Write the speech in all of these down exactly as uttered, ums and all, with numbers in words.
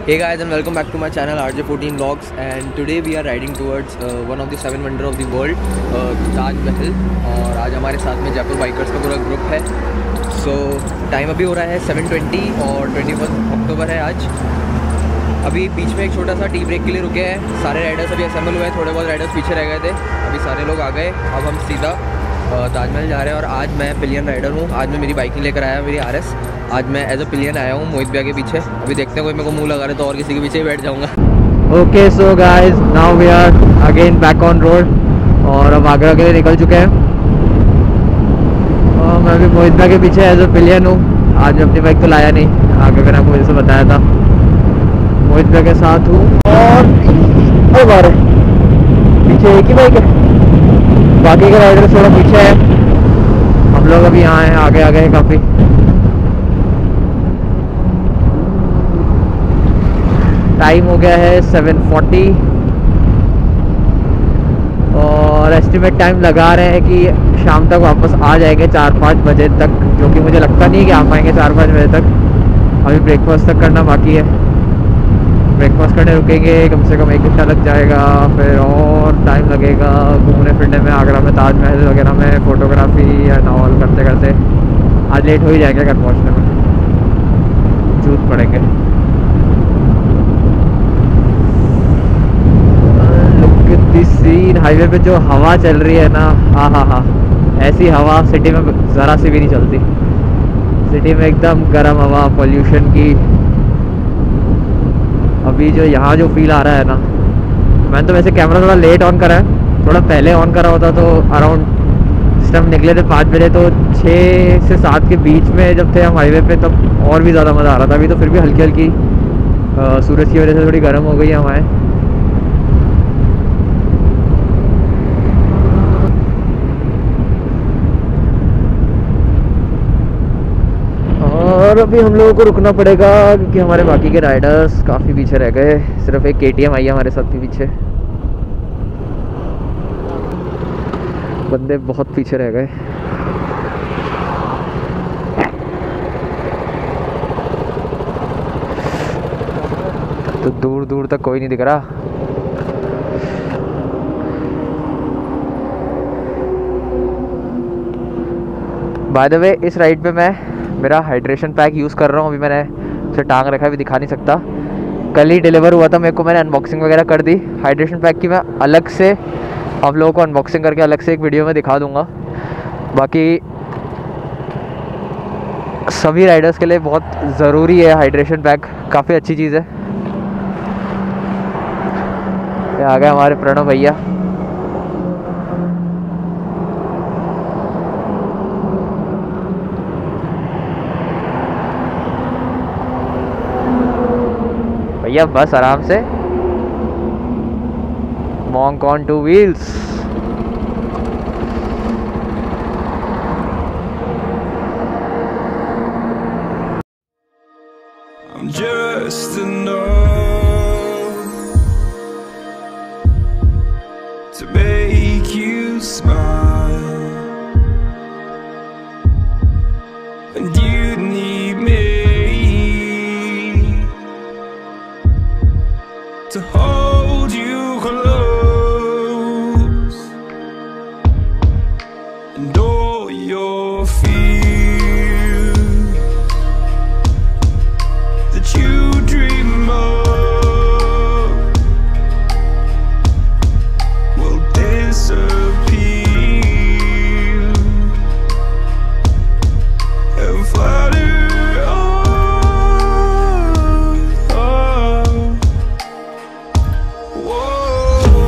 Hey guys, and welcome back to my channel R J fourteen Vlogs, and today we are riding towards uh, one of the seven wonder of the world, uh, Taj Mahal. और आज हमारे साथ में Jaipur bikers का पूरा group है। सो so, time अभी हो रहा है सेवन ट्वेंटी और ट्वेंटी फर्स्ट अक्टूबर है आज। अभी बीच में एक छोटा सा टी ब्रेक के लिए रुके हैं। सारे राइडर्स अभी असेंबल हुए हैं, थोड़े बहुत राइडर्स पीछे रह गए थे, अभी सारे लोग आ गए। अब हम सीधा ताजमहल जा रहे हैं। और आज मैं पिलियन राइडर हूँ। आज मैं मेरी बाइकिंग लेकर आया, मेरी आर एस। आज मैं एज अ पिलियन आया हूँ मोहित भैया के पीछे। अभी देखते हैं कोई मेरे को मुंह लगा रहे तो और किसी के पीछे ही बैठ जाऊँगा। Okay so guys, now we are again back on road और अब आगरा के लिए निकल चुके हैं। और मैं भी मोहित भैया के पीछे एज अ पिलियन हूँ। आज मैं अपनी बाइक तो लाया नहीं, आगे मैंने आपको जैसे बताया था मोहित भैया के साथ हूँ। और बार पीछे एक ही बाइक है, बाकी के राइडर थोड़ा पीछे है। हम लोग अभी यहाँ हैं, आगे आगे हैं काफ़ी। टाइम हो गया है सेवन फोर्टी और एस्टिमेट टाइम लगा रहे हैं कि शाम तक वापस आ जाएंगे चार पाँच बजे तक, जो कि मुझे लगता नहीं कि आ पाएंगे चार पाँच बजे तक। अभी ब्रेकफास्ट तक करना बाकी है। ब्रेकफास्ट करने रुकेंगे, कम से कम एक घंटा लग जाएगा, फिर और टाइम लगेगा घूमने फिरने में, आगरा में ताजमहल वगैरह में फ़ोटोग्राफी एंड ऑल करते करते। आज लेट हो ही जाएंगे घर पहुँचने में, जूत पड़ेंगे। सीन हाईवे पे जो हवा चल रही है ना, हाँ हाँ हाँ ऐसी हवा सिटी में ज़रा सी भी नहीं चलती। सिटी में एकदम गर्म हवा, पोल्यूशन की। अभी जो यहाँ जो फील आ रहा है ना, मैंने तो वैसे कैमरा थोड़ा लेट ऑन करा है, थोड़ा पहले ऑन करा होता तो अराउंड जिस टाइम निकले थे पाँच बजे, तो छः से सात के बीच में जब थे हम हाईवे पे, तब और भी ज़्यादा मज़ा आ रहा था। अभी तो फिर भी हल्की हल्की सूरज की वजह से थोड़ी गर्म हो गई है हवाएं। और अभी हम लोगों को रुकना पड़ेगा क्योंकि हमारे बाकी के राइडर्स काफ़ी पीछे रह गए। सिर्फ एक के टी एम आई है हमारे साथ भी पीछे, बंदे बहुत पीछे रह गए। तो दूर दूर तक कोई नहीं दिख रहा। बाय द वे, इस राइड पे मैं मेरा हाइड्रेशन पैक यूज़ कर रहा हूँ। अभी मैंने उसे टांग रखा है, अभी दिखा नहीं सकता। कल ही डिलीवर हुआ था मेरे को, मैंने अनबॉक्सिंग वगैरह कर दी। हाइड्रेशन पैक की मैं अलग से आप लोगों को अनबॉक्सिंग करके अलग से एक वीडियो में दिखा दूंगा। बाकी सभी राइडर्स के लिए बहुत ज़रूरी है हाइड्रेशन पैक, काफ़ी अच्छी चीज़ है। ये आ गए हमारे प्रणव भैया। भैया बस आराम से, monk on two wheels. I'm just enough to make you smile, and you need me to hold you close, and all your fears that you dream of will disappear and flutter. Whoa.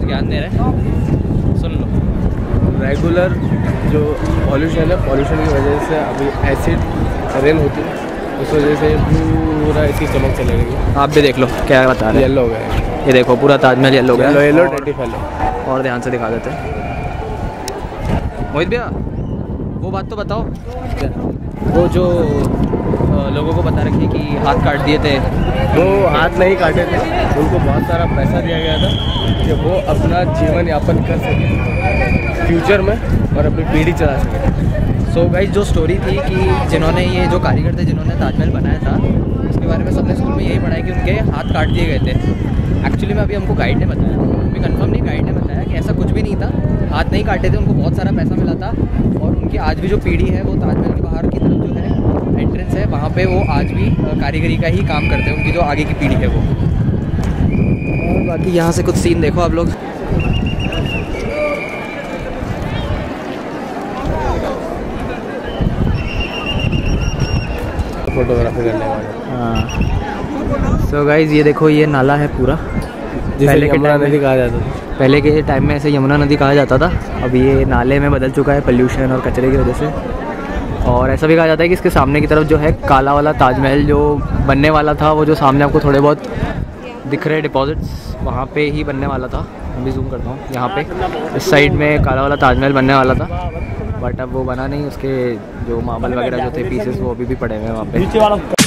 ज्ञान दे रहे हैं, सुन लो। Regular जो pollution है, pollution की वजह से अभी एसिड रेन होती है, उस वजह से पूरा इसकी चमक चले गई। आप भी देख लो क्या बता रहे हैं। येलो हो गया, ये देखो पूरा ताजमहल येलो हो गया। येलो येलो और- टेटी फैलो। और ध्यान से दिखा देते हैं। मोहित भैया वो बात तो बताओ, वो जो अ, लोगों को बता रखी कि हाथ काट दिए थे, वो हाथ नहीं काटे थे, उनको बहुत सारा पैसा दिया गया था कि वो अपना जीवन यापन कर सके फ्यूचर में और अपनी पीढ़ी चला सके। सो गाइस जो स्टोरी थी कि जिन्होंने ये जो कारीगर थे जिन्होंने ताजमहल बनाया था, उसके बारे में सबने स्कूल में यही पढ़ा है कि उनके हाथ काट दिए गए थे। एक्चुअली में अभी हमको गाइड ने बताया, अभी कंफर्म नहीं, गाइड ने बताया कि ऐसा कुछ भी नहीं था, हाथ नहीं काटे थे, उनको बहुत सारा पैसा मिला था। और उनकी आज भी जो पीढ़ी है वो ताजमहल के बाहर की तरफ जो है एंट्रेंस है, वहाँ पे वो आज भी कारीगरी का ही काम करते हैं, उनकी जो आगे की पीढ़ी है वो। और बाकी यहाँ से कुछ सीन देखो आप लोग। फोटोग्राफी करने वाले। हाँ सो गाइज ये देखो ये नाला है पूरा, पहले के टाइम में कहा जाता था, पहले के टाइम में ऐसे यमुना नदी कहा जाता था, अब ये नाले में बदल चुका है पोल्यूशन और कचरे की वजह से। और ऐसा भी कहा जाता है कि इसके सामने की तरफ जो है काला वाला ताजमहल जो बनने वाला था, वो जो सामने आपको थोड़े बहुत दिख रहे डिपॉजिट्स, वहाँ पे ही बनने वाला था। मैं भी जूम करता हूँ, यहाँ पे इस साइड में काला वाला ताजमहल बनने वाला था, बट अब वो बना नहीं, उसके जो मार्बल वगैरह जो थे पीसेस वो अभी भी पड़े हुए हैं वहाँ पे।